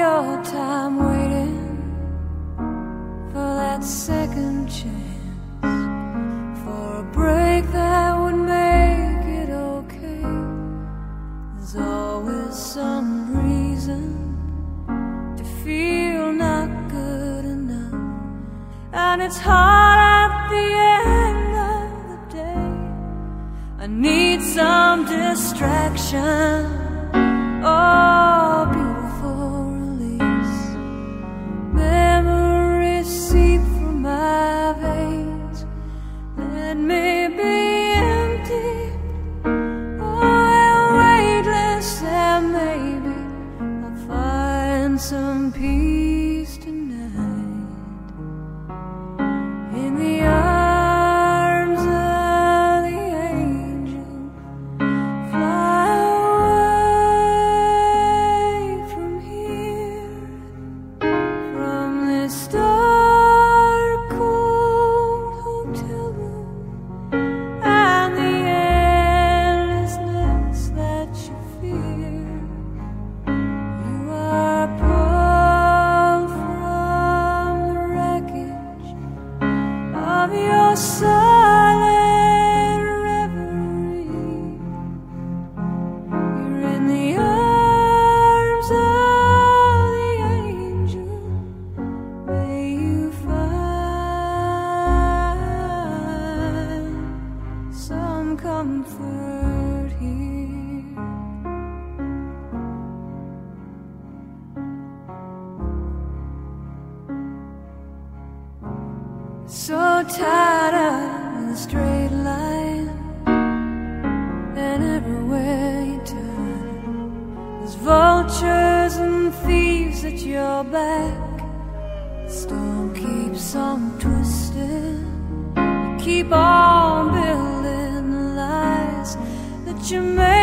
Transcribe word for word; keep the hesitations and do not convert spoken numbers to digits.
your time waiting for that second chance, for a break that would make it okay. There's always some reason to feel not good enough, and it's hard at the end of the day. I need some distraction, oh, beautiful release. Memories seep from my veins. Let me be empty, oh, weightless, and maybe I'll find some peace tonight in the arms of the angel. Fly away from here, from this dark, cold hotel room and the endlessness that you fear. You are pulled from the wreckage of your silent reverie. You're in the arms of the angel. May you find some comfort here. So tired of the straight line, and everywhere you turn, there's vultures and thieves at your back. The storm keeps on twisting. You keep on building the lies that you made.